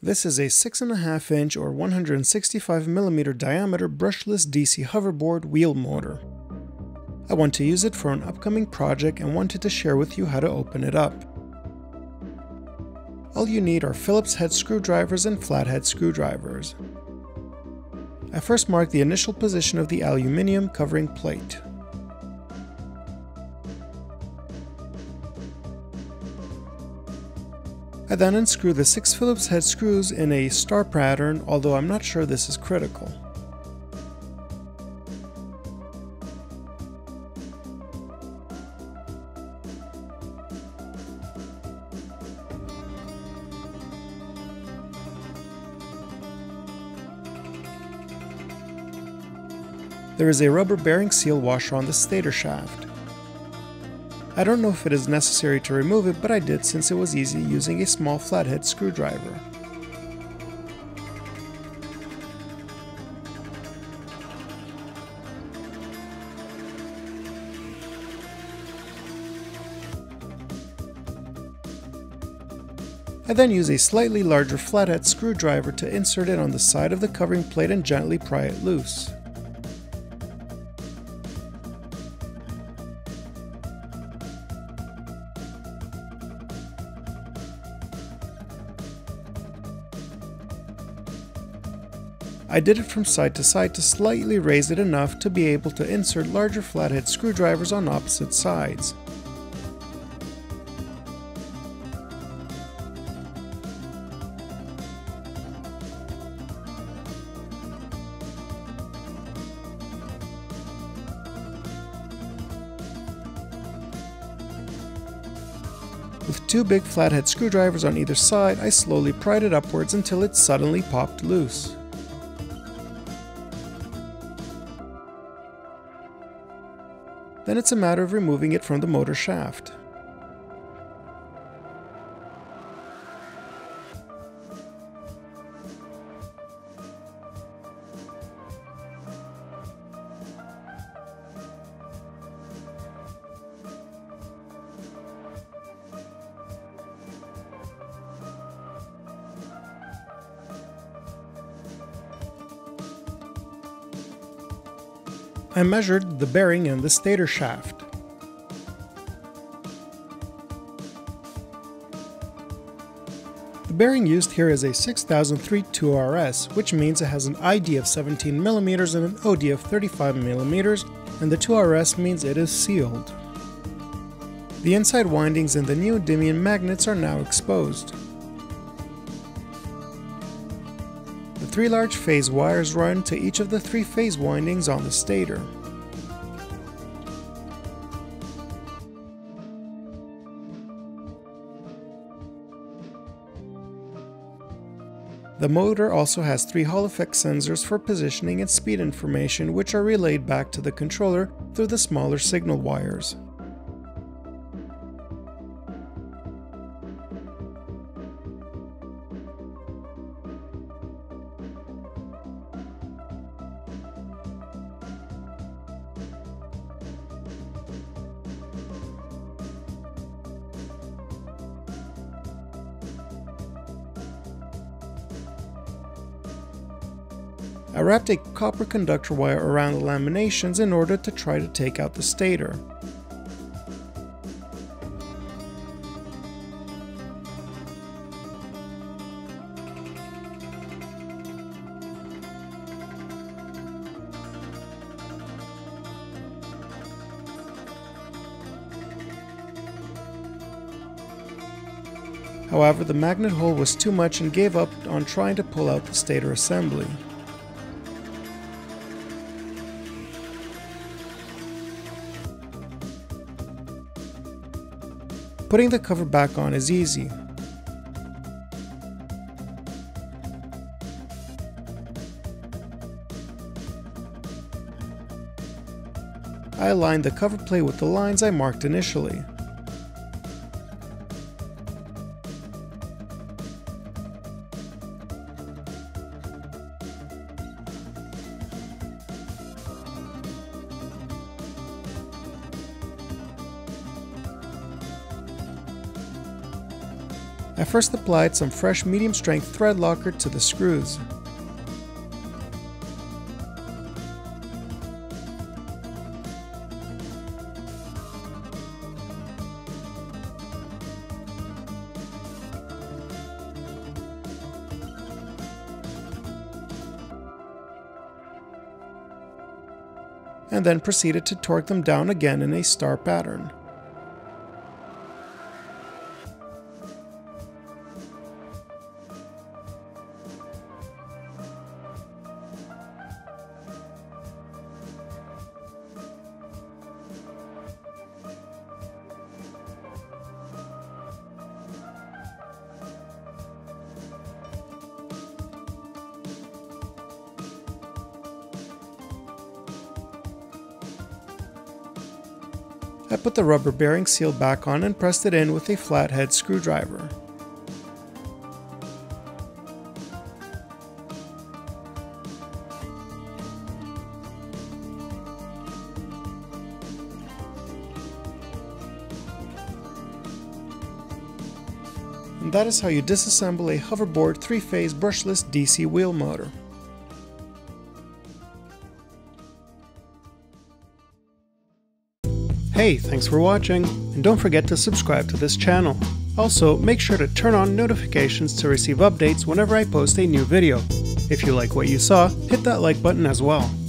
This is a 6.5 inch or 165mm diameter brushless DC hoverboard wheel motor. I want to use it for an upcoming project and wanted to share with you how to open it up. All you need are Phillips head screwdrivers and flathead screwdrivers. I first mark the initial position of the aluminum covering plate. I then unscrew the 6 Phillips head screws in a star pattern, although I'm not sure this is critical. There is a rubber bearing seal washer on the stator shaft. I don't know if it is necessary to remove it, but I did since it was easy using a small flathead screwdriver. I then use a slightly larger flathead screwdriver to insert it on the side of the covering plate and gently pry it loose. I did it from side to side to slightly raise it enough to be able to insert larger flathead screwdrivers on opposite sides. With 2 big flathead screwdrivers on either side, I slowly pried it upwards until it suddenly popped loose. Then it's a matter of removing it from the motor shaft. I measured the bearing and the stator shaft. The bearing used here is a 6003 2RS, which means it has an ID of 17mm and an OD of 35mm, and the 2RS means it is sealed. The inside windings and the neodymium magnets are now exposed. The 3 large phase wires run to each of the 3 phase windings on the stator. The motor also has 3 Hall effect sensors for positioning and speed information, which are relayed back to the controller through the smaller signal wires. I wrapped a copper conductor wire around the laminations in order to try to take out the stator. However, the magnet hole was too much and gave up on trying to pull out the stator assembly. Putting the cover back on is easy. I aligned the cover plate with the lines I marked initially. I first applied some fresh medium strength thread locker to the screws. And then proceeded to torque them down again in a star pattern. I put the rubber bearing seal back on and pressed it in with a flathead screwdriver. And that is how you disassemble a hoverboard 3-phase brushless DC wheel motor. Hey, thanks for watching, and don't forget to subscribe to this channel. Also, make sure to turn on notifications to receive updates whenever I post a new video. If you like what you saw, hit that like button as well.